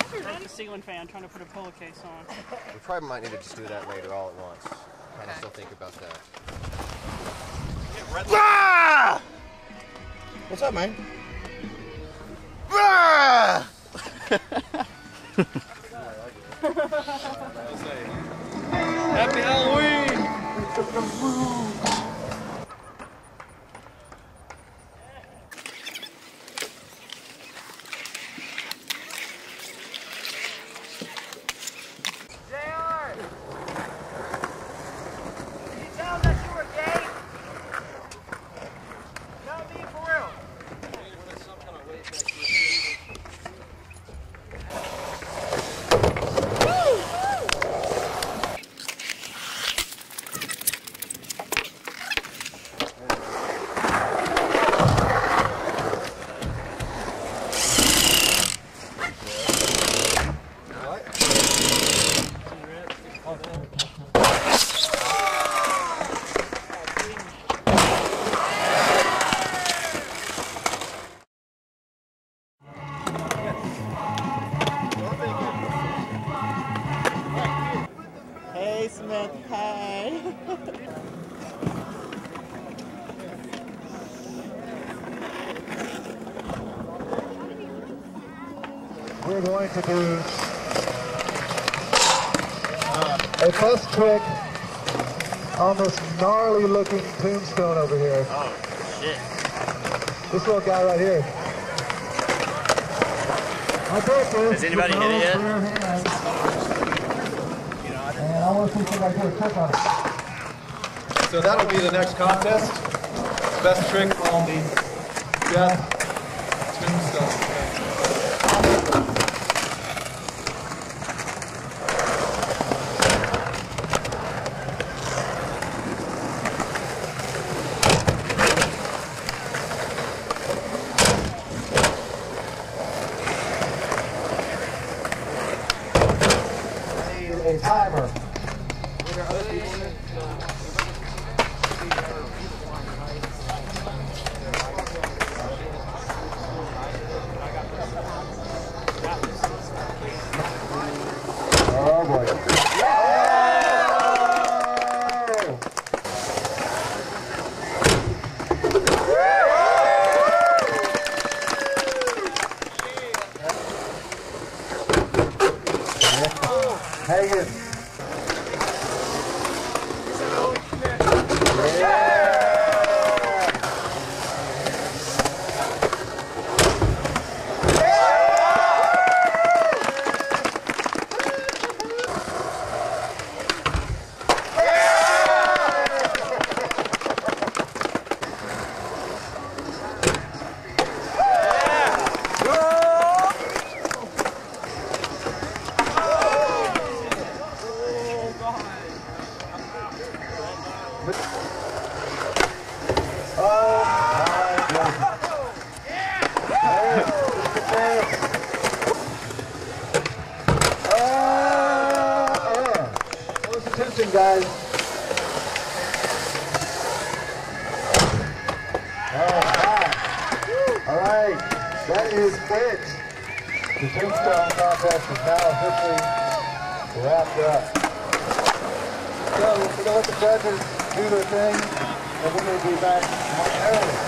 Broke the ceiling fan trying to put a pillowcase on. We probably might need to just do that later all at once. Kind of still think about that. Ah! What's up, man? Ah! Happy Halloween! Hey Smith, hey. We're going to do a best trick on this gnarly looking tombstone over here. Oh, shit. This little guy right here. Has anybody hit it yet? And I want to see somebody do a trick on it. So that'll be the next contest. Best trick on the death tombstone. A timer. Oh boy. Hagen. Close attention, guys. All right, that is it. The tombstone contest is now officially wrapped up. So we're going to let the judges do their thing, and we're going to be back momentarily.